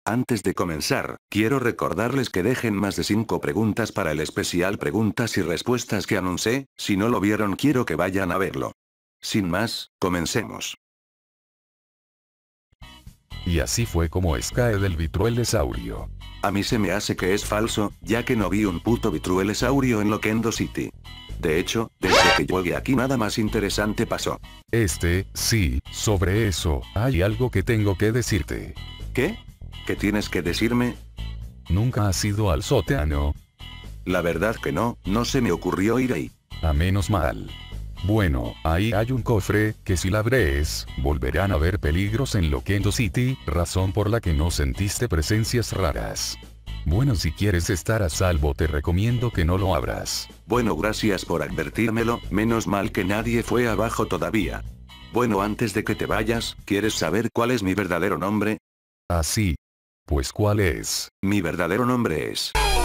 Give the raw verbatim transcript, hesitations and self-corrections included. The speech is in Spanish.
Antes de comenzar, quiero recordarles que dejen más de cinco preguntas para el especial preguntas y respuestas que anuncié. Si no lo vieron, quiero que vayan a verlo. Sin más, comencemos. Y así fue como Sky del Vitruelesaurio. A mí se me hace que es falso, ya que no vi un puto Vitruelesaurio en Loquendo City. De hecho, desde que llegué aquí nada más interesante pasó. Este, sí, sobre eso, hay algo que tengo que decirte. ¿Qué? ¿Qué tienes que decirme? ¿Nunca has ido al sótano? La verdad que no, no se me ocurrió ir ahí. A menos mal. Bueno, ahí hay un cofre, que si la abres, volverán a haber peligros en Loquendo City, razón por la que no sentiste presencias raras. Bueno, si quieres estar a salvo te recomiendo que no lo abras. Bueno, gracias por advertírmelo, menos mal que nadie fue abajo todavía. Bueno, antes de que te vayas, ¿quieres saber cuál es mi verdadero nombre? Así. Pues ¿cuál es? Mi verdadero nombre es...